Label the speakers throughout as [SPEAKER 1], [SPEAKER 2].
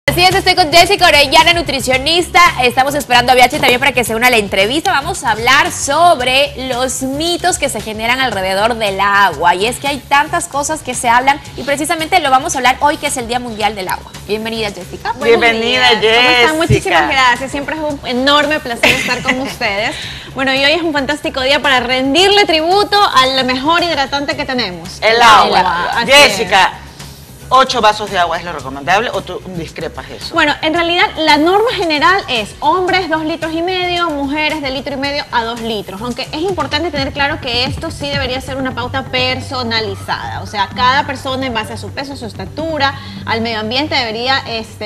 [SPEAKER 1] Así es, estoy con Jessica Orellana, nutricionista. Estamos esperando a Biachi también para que se una a la entrevista. Vamos a hablar sobre los mitos que se generan alrededor del agua. Y es que hay tantas cosas que se hablan y precisamente lo vamos a hablar hoy, que es el Día Mundial del Agua. Bienvenida, Jessica.
[SPEAKER 2] Bienvenida, Jessica.
[SPEAKER 3] ¿Cómo están? Muchísimas gracias. Siempre es un enorme placer estar con ustedes. Bueno, y hoy es un fantástico día para rendirle tributo al mejor hidratante que tenemos.
[SPEAKER 2] El agua. Jessica, 8 vasos de agua es lo recomendable, o tú discrepas eso.
[SPEAKER 3] Bueno, en realidad la norma general es hombres 2,5 litros, mujeres de 1,5 litros a 2 litros, aunque es importante tener claro que esto sí debería ser una pauta personalizada, o sea, cada persona en base a su peso, su estatura, al medio ambiente debería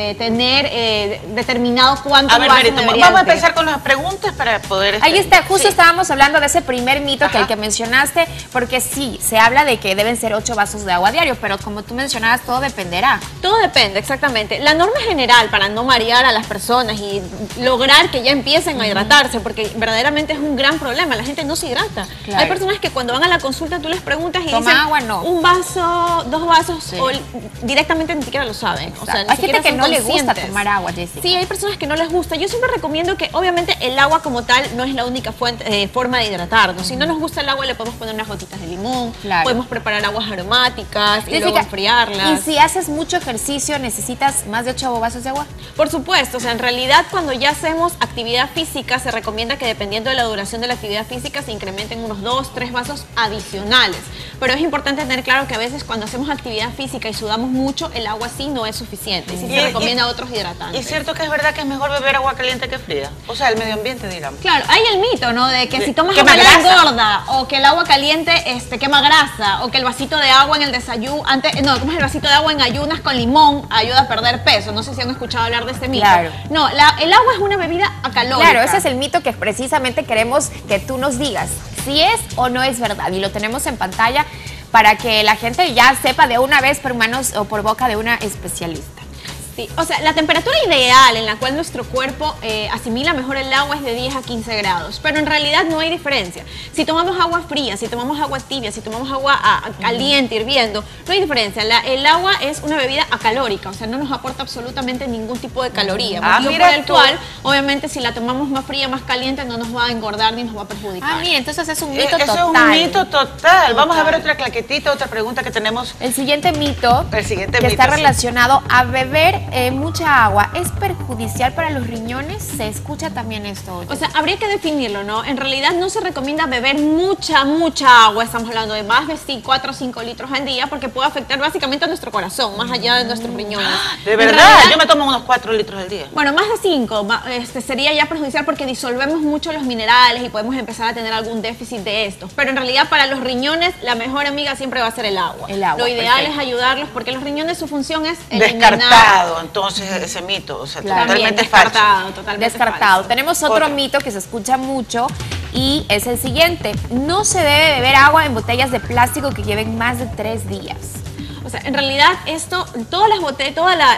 [SPEAKER 3] tener determinado cuánto vasos debería.
[SPEAKER 2] Vamos a empezar con las preguntas para poder...
[SPEAKER 1] Ahí está, justo estábamos hablando de ese primer mito que mencionaste, porque sí, se habla de que deben ser 8 vasos de agua diario, pero como tú mencionabas, todo dependerá.
[SPEAKER 3] Todo depende, exactamente. La norma general, para no marear a las personas y lograr que ya empiecen a hidratarse, porque verdaderamente es un gran problema, la gente no se hidrata. Claro. Hay personas que cuando van a la consulta tú les preguntas y dicen
[SPEAKER 1] agua, no.
[SPEAKER 3] Un vaso, 2 vasos, o directamente ni siquiera lo saben. O sea,
[SPEAKER 1] hay gente que no le gusta tomar agua, Jessica.
[SPEAKER 3] Sí, hay personas que no les gusta. Yo siempre recomiendo que obviamente el agua como tal no es la única forma de hidratarnos. Si no nos gusta el agua le podemos poner unas gotitas de limón, podemos preparar aguas aromáticas, Jessica, y luego enfriarlas.
[SPEAKER 1] Si haces mucho ejercicio, ¿necesitas más de 8 vasos de agua?
[SPEAKER 3] Por supuesto, o sea, en realidad cuando ya hacemos actividad física se recomienda que dependiendo de la duración de la actividad física se incrementen unos 2, 3 vasos adicionales. Pero es importante tener claro que a veces cuando hacemos actividad física y sudamos mucho, el agua sí no es suficiente. Y sí se recomienda otros hidratantes.
[SPEAKER 2] ¿Y es cierto que es verdad que es mejor beber agua caliente que fría? O sea, el medio ambiente, digamos.
[SPEAKER 3] Claro, hay el mito, ¿no? De que si tomas agua engorda, o que el agua caliente quema grasa, o que el vasito de agua en el desayuno, ¿cómo es el vasito de agua en ayunas con limón ayuda a perder peso? No sé si han escuchado hablar de este mito.
[SPEAKER 1] Claro.
[SPEAKER 3] No, el agua es una bebida acalórica.
[SPEAKER 1] Claro, ese es el mito que precisamente queremos que tú nos digas si es o no es verdad. Y lo tenemos en pantalla para que la gente ya sepa de una vez por manos o por boca de una especialista.
[SPEAKER 3] Sí, o sea, la temperatura ideal en la cual nuestro cuerpo asimila mejor el agua es de 10 a 15 grados, pero en realidad no hay diferencia. Si tomamos agua fría, si tomamos agua tibia, si tomamos agua caliente, hirviendo, no hay diferencia. El agua es una bebida acalórica, o sea, no nos aporta absolutamente ningún tipo de caloría. Motivo por el cual, obviamente, si la tomamos más fría, más caliente, no nos va a engordar ni nos va a perjudicar.
[SPEAKER 1] Mira, entonces es un mito total.
[SPEAKER 2] Eso es un mito total. Vamos a ver otra claquetita, otra pregunta que tenemos.
[SPEAKER 1] El siguiente mito, está relacionado a beber mucha agua. ¿Es perjudicial para los riñones? ¿Se escucha también esto?
[SPEAKER 3] O sea, habría que definirlo, ¿no? En realidad no se recomienda beber mucha agua. Estamos hablando de más de 4 o 5 litros al día porque puede afectar básicamente a nuestro corazón, más allá de nuestros riñones.
[SPEAKER 2] ¿De verdad? Yo me tomo unos 4 litros al día.
[SPEAKER 3] Bueno, más de 5 sería ya perjudicial porque disolvemos mucho los minerales y podemos empezar a tener algún déficit de estos. Pero en realidad para los riñones la mejor amiga siempre va a ser el agua. Lo ideal es ayudarlos porque los riñones su función es eliminar.
[SPEAKER 2] Descartado, entonces ese mito, o sea, totalmente falso.
[SPEAKER 1] Descartado. Tenemos otro mito que se escucha mucho y es el siguiente: no se debe beber agua en botellas de plástico que lleven más de 3 días.
[SPEAKER 3] O sea, en realidad todas las botellas,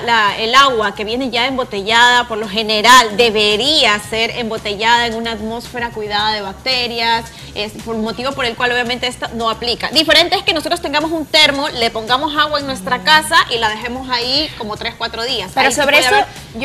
[SPEAKER 3] el agua que viene ya embotellada, por lo general, debería ser embotellada en una atmósfera cuidada de bacterias, es por un motivo por el cual obviamente esto no aplica. Diferente es que nosotros tengamos un termo, le pongamos agua en nuestra casa y la dejemos ahí como 3 o 4 días.
[SPEAKER 1] Pero ahí sobre eso yo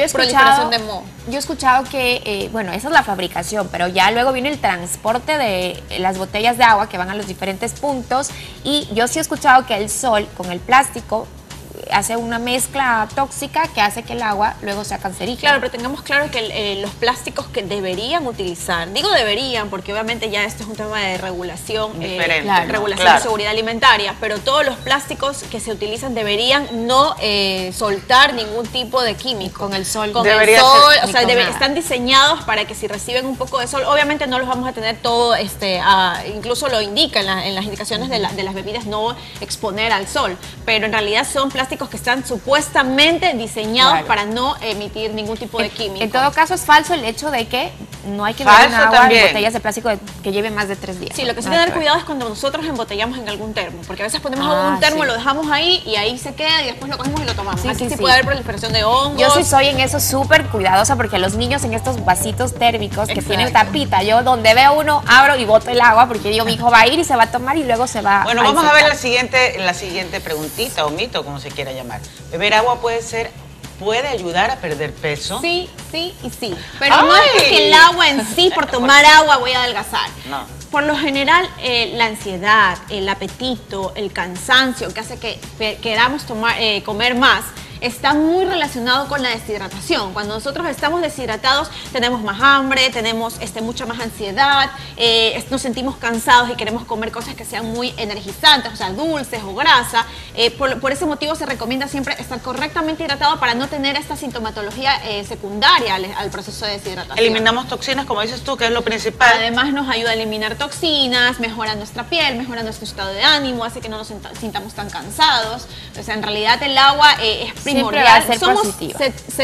[SPEAKER 1] he escuchado que, bueno, esa es la fabricación, pero ya luego viene el transporte de las botellas de agua que van a los diferentes puntos, y yo sí he escuchado que el sol con el plástico hace una mezcla tóxica que hace que el agua luego sea cancerígena.
[SPEAKER 3] Claro, pero tengamos claro que los plásticos que deberían utilizar, digo deberían porque obviamente ya esto es un tema de regulación, regulación de seguridad alimentaria, pero todos los plásticos que se utilizan deberían no soltar ningún tipo de químico.
[SPEAKER 1] Con el sol.
[SPEAKER 3] Con el sol, o sea, están diseñados para que si reciben un poco de sol, obviamente no los vamos a tener todo, incluso lo indica en las indicaciones de las bebidas, no exponer al sol, pero en realidad son plásticos que están supuestamente diseñados para no emitir ningún tipo de químico.
[SPEAKER 1] En todo caso es falso el hecho de que no hay que beber agua en botellas de plástico que lleven más de 3 días.
[SPEAKER 3] Sí, lo que sí tener cuidado es cuando nosotros embotellamos en algún termo, porque a veces ponemos agua en un termo, lo dejamos ahí y ahí se queda y después lo cogemos y lo tomamos. Así sí puede haber proliferación de hongos.
[SPEAKER 1] Yo sí soy en eso súper cuidadosa porque los niños en estos vasitos térmicos que tienen tapita, yo donde veo uno abro y boto el agua porque digo, mi hijo va a ir y se va a tomar y luego se va
[SPEAKER 2] a vamos a ver la siguiente preguntita o mito, como se quiera llamar. ¿Beber agua puede ser puede ayudar a perder peso.
[SPEAKER 3] Sí, sí y sí. Pero no es porque el agua en sí, por tomar agua voy a adelgazar.
[SPEAKER 2] No.
[SPEAKER 3] Por lo general, la ansiedad, el apetito, el cansancio que hace que queramos comer más, está muy relacionado con la deshidratación. Cuando nosotros estamos deshidratados, tenemos más hambre, tenemos mucha más ansiedad, nos sentimos cansados y queremos comer cosas que sean muy energizantes, o sea, dulces o grasa. Por ese motivo se recomienda siempre estar correctamente hidratado para no tener esta sintomatología secundaria al proceso de deshidratación.
[SPEAKER 2] Eliminamos toxinas, como dices tú, que es lo principal.
[SPEAKER 3] Además nos ayuda a eliminar toxinas, mejora nuestra piel, mejora nuestro estado de ánimo, hace que no nos sintamos tan cansados. O sea, en realidad el agua es primordial.
[SPEAKER 1] Va a ser
[SPEAKER 3] Somos
[SPEAKER 1] positiva.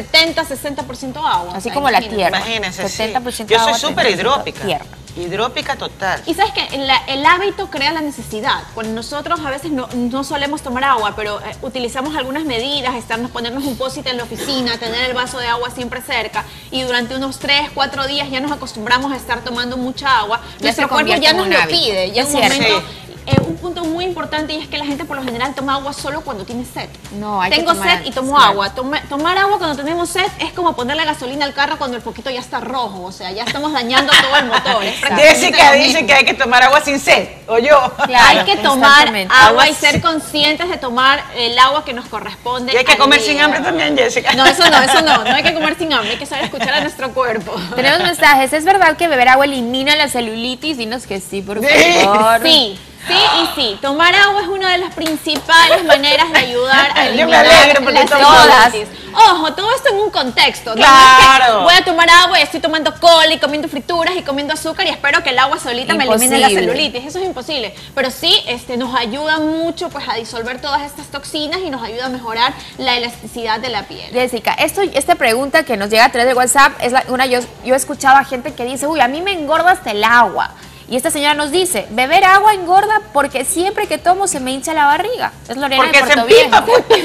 [SPEAKER 3] 70-60% agua.
[SPEAKER 1] Así como la tierra.
[SPEAKER 2] Imagínense,
[SPEAKER 1] 70%
[SPEAKER 2] yo soy
[SPEAKER 1] agua,
[SPEAKER 2] súper
[SPEAKER 1] 30%
[SPEAKER 2] hidrópica.
[SPEAKER 1] tierra.
[SPEAKER 2] Hidrópica total.
[SPEAKER 3] Y sabes que el hábito crea la necesidad. Cuando nosotros a veces no solemos tomar agua, pero utilizamos algunas medidas, ponernos un post-it en la oficina, tener el vaso de agua siempre cerca, y durante unos 3-4 días ya nos acostumbramos a estar tomando mucha agua, nuestro cuerpo ya nos lo pide. Ya en un momento, un punto muy importante, y es que la gente por lo general toma agua solo cuando tiene sed.
[SPEAKER 1] No, hay
[SPEAKER 3] Tengo
[SPEAKER 1] que tomar
[SPEAKER 3] sed y tomo agua. Tomar agua cuando tenemos sed es como ponerle gasolina al carro cuando el poquito ya está rojo, o sea, ya estamos dañando todo el motor.
[SPEAKER 2] Jessica dice que hay que tomar agua sin sed, o yo.
[SPEAKER 3] Claro, hay que tomar agua y ser conscientes de tomar el agua que nos corresponde.
[SPEAKER 2] Y hay que comer sin hambre también, Jessica.
[SPEAKER 3] No, eso no hay que comer sin hambre, hay que saber escuchar a nuestro cuerpo.
[SPEAKER 1] Tenemos mensajes. ¿Es verdad que beber agua elimina la celulitis? Dinos que sí, por favor.
[SPEAKER 3] Sí. Sí y sí, tomar agua es una de las principales maneras de ayudar a eliminar
[SPEAKER 2] Yo me alegro porque
[SPEAKER 3] la celulitis. Ojo, todo esto en un contexto.
[SPEAKER 2] Claro.
[SPEAKER 3] No es que voy a tomar agua y estoy tomando cola y comiendo frituras y comiendo azúcar y espero que el agua solita me elimine la celulitis. Eso es imposible. Pero sí, nos ayuda mucho pues a disolver todas estas toxinas y nos ayuda a mejorar la elasticidad de la piel.
[SPEAKER 1] Jessica, esta pregunta que nos llega a través de WhatsApp es yo he escuchado a gente que dice, uy, a mí me engorda hasta el agua. Y esta señora nos dice, beber agua engorda porque siempre que tomo se me hincha la barriga. Es Lorena de Puerto Viejo.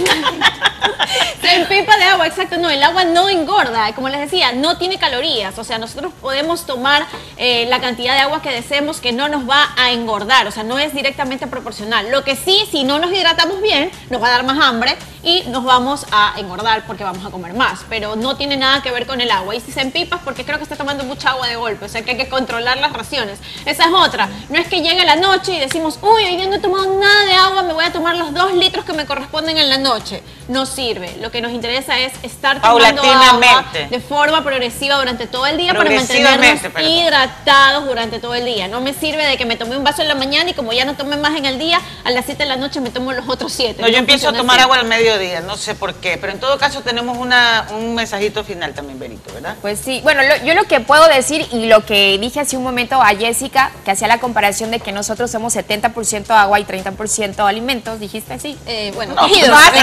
[SPEAKER 3] Se empipa de agua, exacto. No, el agua no engorda. Como les decía, no tiene calorías. O sea, nosotros podemos tomar la cantidad de agua que deseemos, que no nos va a engordar. O sea, no es directamente proporcional. Lo que sí, si no nos hidratamos bien, nos va a dar más hambre y nos vamos a engordar porque vamos a comer más. Pero no tiene nada que ver con el agua. Y si se empipa es porque creo que está tomando mucha agua de golpe. O sea, que hay que controlar las raciones. Esa es otra. No es que llegue la noche y decimos, uy, hoy día no he tomado nada de agua, me voy a tomar los 2 litros que me corresponden en la noche. No sirve. Lo que nos interesa es estar tomando agua de forma progresiva durante todo el día para mantenernos hidratados durante todo el día. No me sirve de que me tomé un vaso en la mañana y como ya no tomé más en el día, a las 7 de la noche me tomo los otros 7.
[SPEAKER 2] No, yo empiezo a tomar agua al mediodía, no sé por qué, pero en todo caso tenemos un mensajito final también, Benito, ¿verdad?
[SPEAKER 1] Pues sí, bueno, yo lo que puedo decir y lo que dije hace un momento a Jessica, que hacía la comparación de que nosotros somos 70% agua y 30% alimentos, dijiste así.
[SPEAKER 3] Bueno,
[SPEAKER 1] no,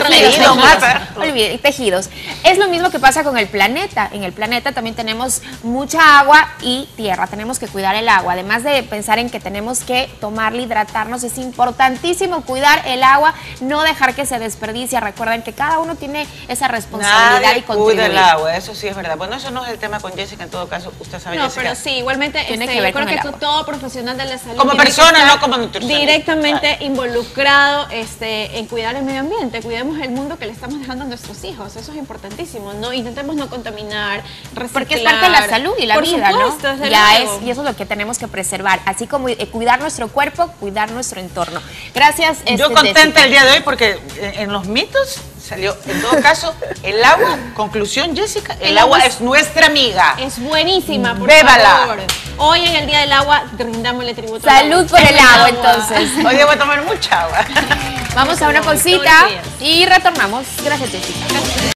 [SPEAKER 3] tejidos.
[SPEAKER 1] Tejidos. Es lo mismo que pasa con el planeta. En el planeta también tenemos mucha agua y tierra. Tenemos que cuidar el agua. Además de pensar en que tenemos que tomarla, hidratarnos, es importantísimo cuidar el agua, no dejar que se desperdicie. Recuerden que cada uno tiene esa responsabilidad y contribuir.
[SPEAKER 2] Cuida el agua, eso sí es verdad. Bueno, eso no es el tema con Jessica, en todo caso, usted sabe,
[SPEAKER 3] no,
[SPEAKER 2] Jessica.
[SPEAKER 3] Pero sí, igualmente
[SPEAKER 1] tiene que ver
[SPEAKER 3] yo creo
[SPEAKER 1] con
[SPEAKER 3] que
[SPEAKER 1] el agua.
[SPEAKER 3] todo profesional de la salud
[SPEAKER 2] como persona, no como nutricionista,
[SPEAKER 3] directamente involucrado en cuidar el medio ambiente. Cuidemos el mundo que le estamos dejando a nuestros hijos. Eso es importantísimo. No intentemos no contaminar, reciclar.
[SPEAKER 1] Porque es parte de la salud y la vida,
[SPEAKER 3] supuesto,
[SPEAKER 1] ¿no? Y eso es lo que tenemos que preservar. Así como cuidar nuestro cuerpo, cuidar nuestro entorno. Gracias.
[SPEAKER 2] Yo contenta el día de hoy porque en los mitos salió, en todo caso, el agua, conclusión, Jessica, el agua es nuestra amiga.
[SPEAKER 3] Es buenísima, por
[SPEAKER 2] Bébala.
[SPEAKER 3] favor. Hoy en el Día del Agua, rindámosle tributo.
[SPEAKER 1] Salud por el agua, entonces.
[SPEAKER 2] Hoy debo tomar mucha agua.
[SPEAKER 1] Vamos a una pausita y retornamos. Gracias, Jessica.